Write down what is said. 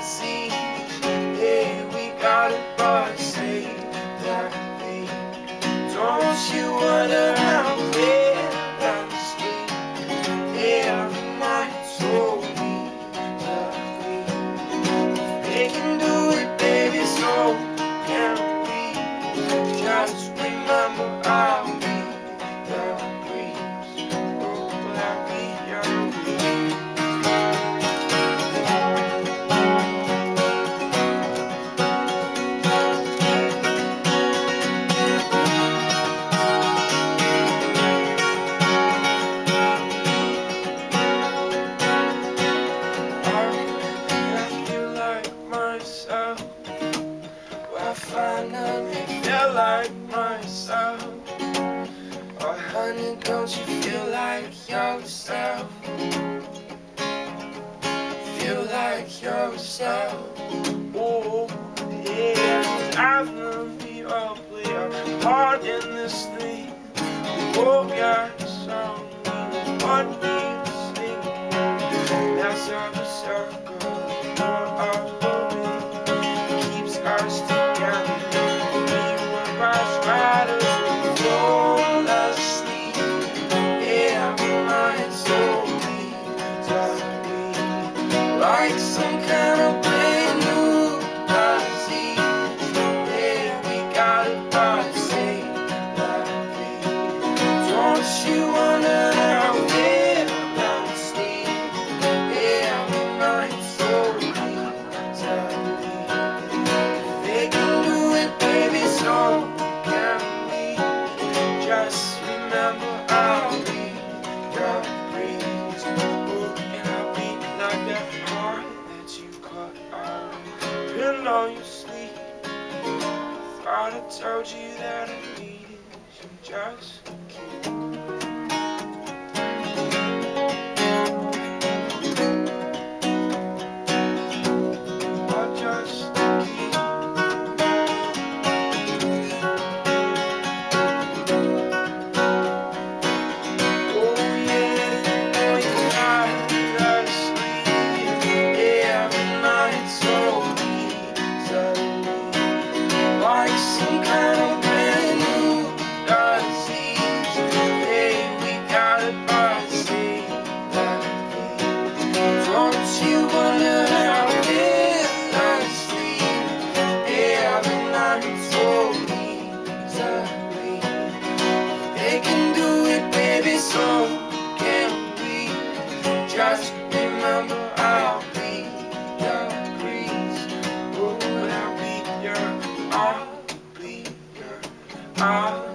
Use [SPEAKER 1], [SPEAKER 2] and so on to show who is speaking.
[SPEAKER 1] disease. Hey, we got it, but say that we don't you wonder how we're down the street every night? So they can do it, baby, so can we. Just remember I'll be the breeze. Oh, will I be your breeze? I finally feel like myself. Oh honey, don't you feel like yourself? Feel like yourself. Oh yeah, I've learned the ugly part in this thing. Oh yeah, so what you sing. That's how the circle of me keeps us together. Like some kind of brand new disease. Yeah, we got it, but say that we don't you wonder how we're down the street? Yeah, we might so easily. They can do it, baby, so can we. Just remember I'll be your breeze. Oh, and I'll be like that heart that you cut out in all your sleep. Thought I told you that I needed you just to keep. Or just to keep. Oh yeah, oh you got us sleep. Yeah, every night so easily. Like some kind of brand new disease. Hey, we got it, but say that we don't you wonder how we're asleep? Yeah, every night so easily. They can do it, baby, so can we. Just remember I'll be the breeze. Oh, I'll be your, I'll be your, I'll